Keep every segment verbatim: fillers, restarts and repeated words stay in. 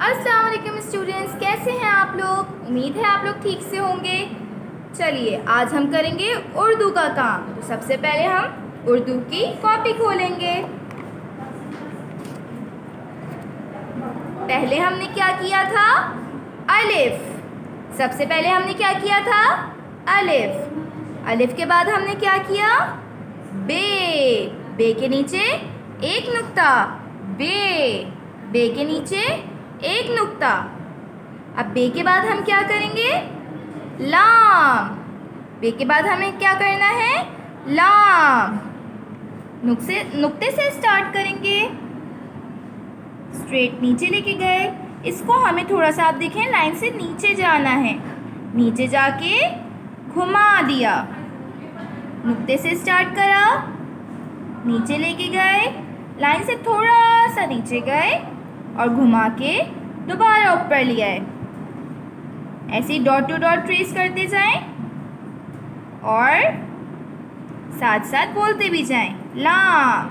अस्सलाम वालेकुम स्टूडेंट्स, कैसे हैं आप लोग। उम्मीद है आप लोग ठीक से होंगे। चलिए आज हम करेंगे उर्दू का काम। तो सबसे पहले हम उर्दू की कॉपी खोलेंगे। पहले हमने क्या किया था, अलिफ। सबसे पहले हमने क्या किया था, अलिफ। अलिफ के बाद हमने क्या किया, बे। बे के नीचे एक नुक्ता, बे। बे के नीचे एक नुक्ता। अब बे के बाद हम क्या करेंगे, लाम। बे के बाद हमें क्या करना है, लाम। नुक्से नुक्ते से स्टार्ट करेंगे, स्ट्रेट नीचे लेके गए। इसको हमें थोड़ा सा, आप देखें, लाइन से नीचे जाना है। नीचे जाके घुमा दिया, नुक्ते से स्टार्ट करा, नीचे लेके गए, लाइन से थोड़ा सा नीचे गए और घुमा के दोबारा ऊपर ले आए। ऐसे डॉट टू डॉट ट्रेस करते जाएं और साथ साथ बोलते भी जाएं, लाम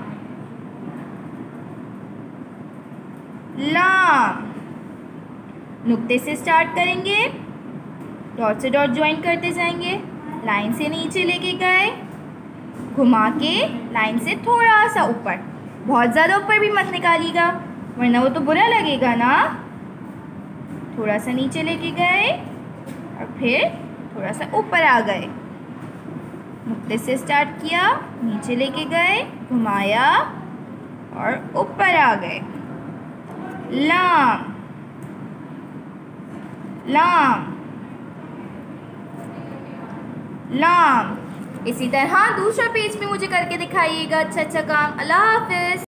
लाम। नुक्ते से स्टार्ट करेंगे, डॉट से डॉट ज्वाइन करते जाएंगे, लाइन से नीचे लेके गए, घुमा के लाइन से थोड़ा सा ऊपर, बहुत ज़्यादा ऊपर भी मत निकालिएगा वरना वो तो बुरा लगेगा ना। थोड़ा सा नीचे लेके गए और फिर थोड़ा सा ऊपर आ गए। नुक्ते से स्टार्ट किया, नीचे लेके गए, घुमाया और ऊपर आ गए। लाम लाम लाम। इसी तरह दूसरा पेज में मुझे करके दिखाइएगा अच्छा अच्छा काम। अल्लाह हाफिज़।